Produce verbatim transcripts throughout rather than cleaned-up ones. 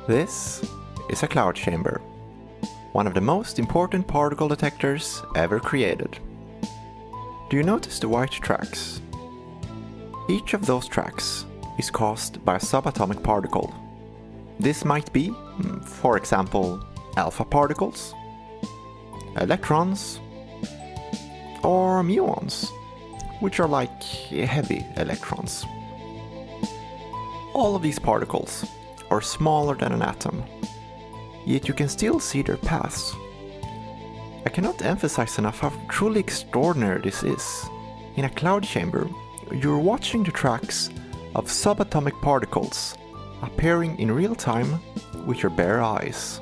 This is a cloud chamber, one of the most important particle detectors ever created. Do you notice the white tracks? Each of those tracks is caused by a subatomic particle. This might be, for example, alpha particles, electrons, or muons, which are like heavy electrons. All of these particles are smaller than an atom, yet you can still see their paths. I cannot emphasize enough how truly extraordinary this is. In a cloud chamber, you're watching the tracks of subatomic particles appearing in real time with your bare eyes.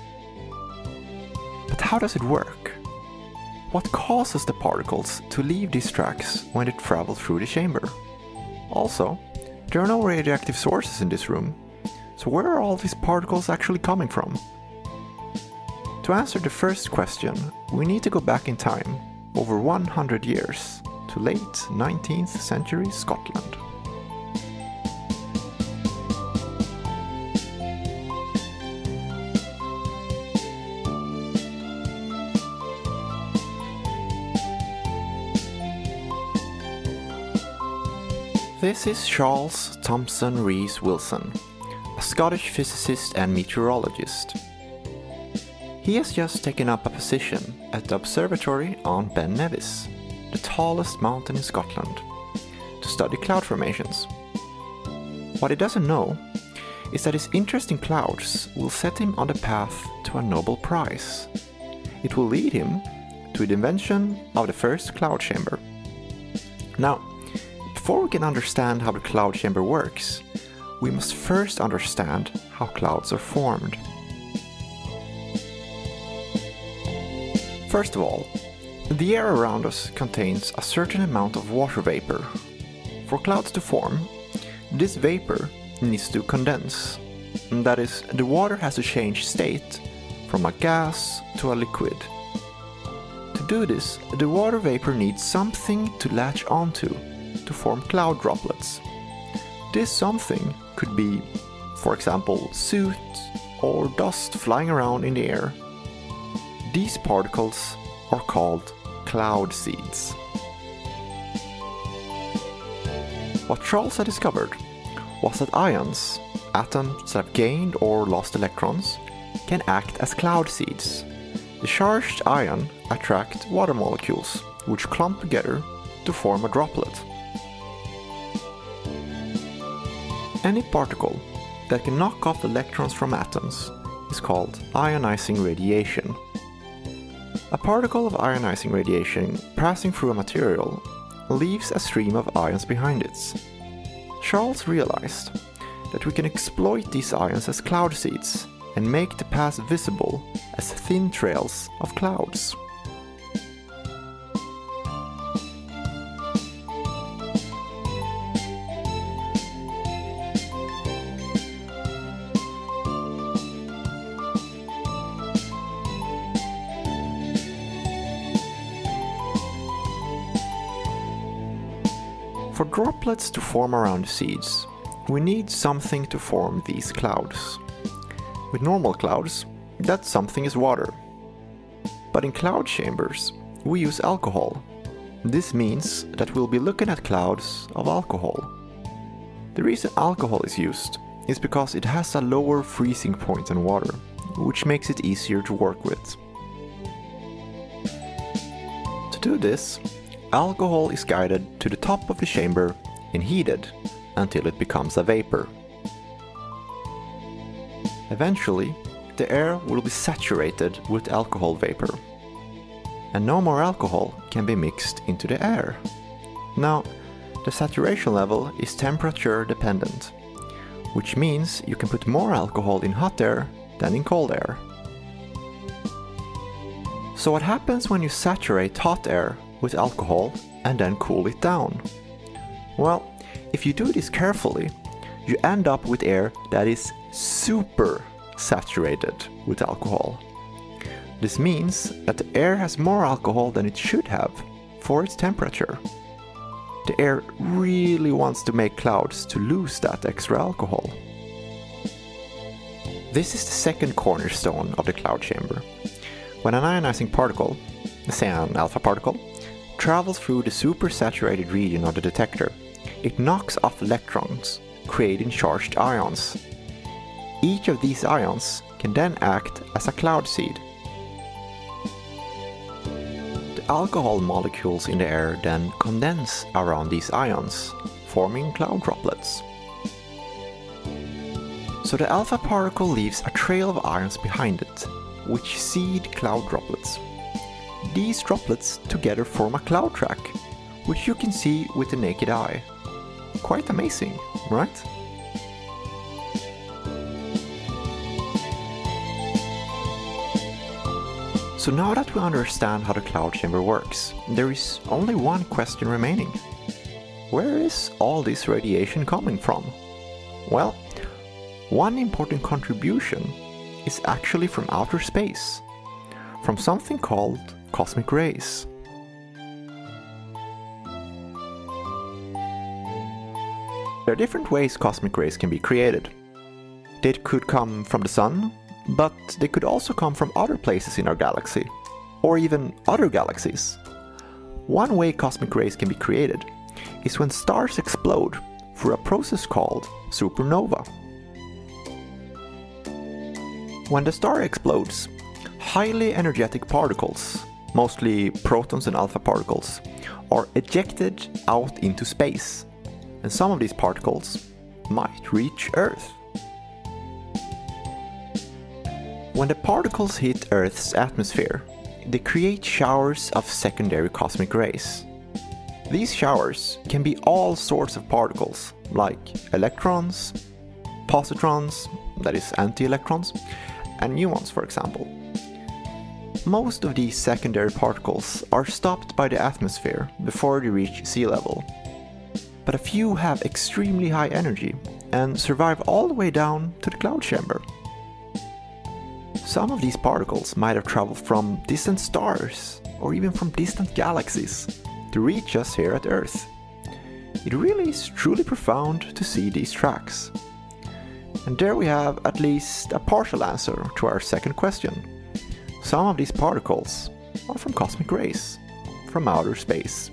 But how does it work? What causes the particles to leave these tracks when they travel through the chamber? Also, there are no radioactive sources in this room, so where are all these particles actually coming from? To answer the first question, we need to go back in time, over one hundred years, to late nineteenth century Scotland. This is Charles Thomson Rees Wilson, a Scottish physicist and meteorologist. He has just taken up a position at the observatory on Ben Nevis, the tallest mountain in Scotland, to study cloud formations. What he doesn't know is that his interest in clouds will set him on the path to a Nobel Prize. It will lead him to the invention of the first cloud chamber. Now, before we can understand how the cloud chamber works, we must first understand how clouds are formed. First of all, the air around us contains a certain amount of water vapor. For clouds to form, this vapor needs to condense. That is, the water has to change state from a gas to a liquid. To do this, the water vapor needs something to latch onto to form cloud droplets. This something could be, for example, soot or dust flying around in the air. These particles are called cloud seeds. What Charles had discovered was that ions, atoms that have gained or lost electrons, can act as cloud seeds. The charged ion attract water molecules, which clump together to form a droplet. Any particle that can knock off electrons from atoms is called ionizing radiation. A particle of ionizing radiation passing through a material leaves a stream of ions behind it. Charles realized that we can exploit these ions as cloud seeds and make the path visible as thin trails of clouds. For droplets to form around the seeds, we need something to form these clouds. With normal clouds, that something is water. But in cloud chambers, we use alcohol. This means that we'll be looking at clouds of alcohol. The reason alcohol is used is because it has a lower freezing point than water, which makes it easier to work with. To do this, alcohol is guided to the top of the chamber and heated until it becomes a vapor. Eventually, the air will be saturated with alcohol vapor, and no more alcohol can be mixed into the air. Now, the saturation level is temperature dependent, which means you can put more alcohol in hot air than in cold air. So what happens when you saturate hot air with alcohol and then cool it down? Well, if you do this carefully, you end up with air that is super saturated with alcohol. This means that the air has more alcohol than it should have for its temperature. The air really wants to make clouds to lose that extra alcohol. This is the second cornerstone of the cloud chamber. When an ionizing particle, say an alpha particle, travels through the supersaturated region of the detector, it knocks off electrons, creating charged ions. Each of these ions can then act as a cloud seed. The alcohol molecules in the air then condense around these ions, forming cloud droplets. So the alpha particle leaves a trail of ions behind it, which seed cloud droplets. These droplets together form a cloud track, which you can see with the naked eye. Quite amazing, right? So now that we understand how the cloud chamber works, there is only one question remaining. Where is all this radiation coming from? Well, one important contribution is actually from outer space, from something called cosmic rays. There are different ways cosmic rays can be created. They could come from the sun, but they could also come from other places in our galaxy, or even other galaxies. One way cosmic rays can be created is when stars explode through a process called supernova. When the star explodes, highly energetic particles, mostly protons and alpha particles, are ejected out into space, and some of these particles might reach Earth. When the particles hit Earth's atmosphere, they create showers of secondary cosmic rays. These showers can be all sorts of particles, like electrons, positrons, that is anti-electrons, and muons, for example. Most of these secondary particles are stopped by the atmosphere before they reach sea level, but a few have extremely high energy and survive all the way down to the cloud chamber. Some of these particles might have traveled from distant stars or even from distant galaxies to reach us here at Earth. It really is truly profound to see these tracks. And there we have at least a partial answer to our second question. Some of these particles are from cosmic rays, from outer space.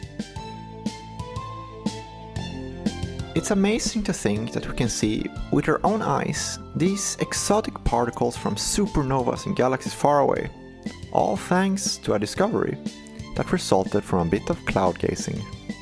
It's amazing to think that we can see with our own eyes these exotic particles from supernovas and galaxies far away, all thanks to a discovery that resulted from a bit of cloud gazing.